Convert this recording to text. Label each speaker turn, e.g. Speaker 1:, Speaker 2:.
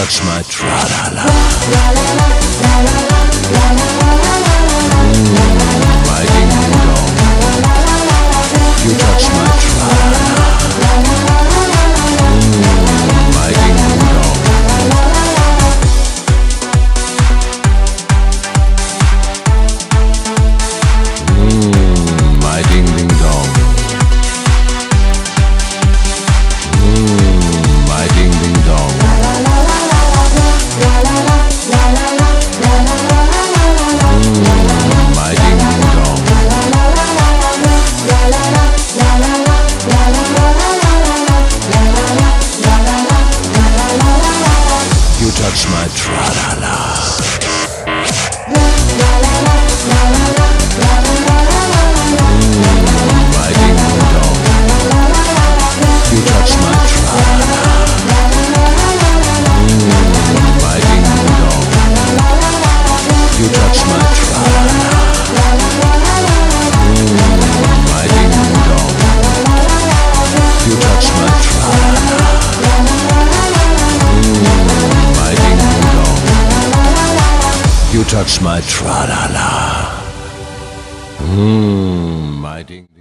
Speaker 1: touch my tra-la-la. My ding-ding-dong. You touch my tra-la-la. My ding-ding-dong. My ding-ding-dong. My ding-ding-dong. My ding-ding-dong. You touch my tra-la-la. My ding-ding-dong. You touch my tra-la-la. My ding-ding-dong. You touch my tra-la-la. My ding-ding-dong. You touch my tra-la-la. My ding-ding-dong. You touch my tra-la-la. My ding.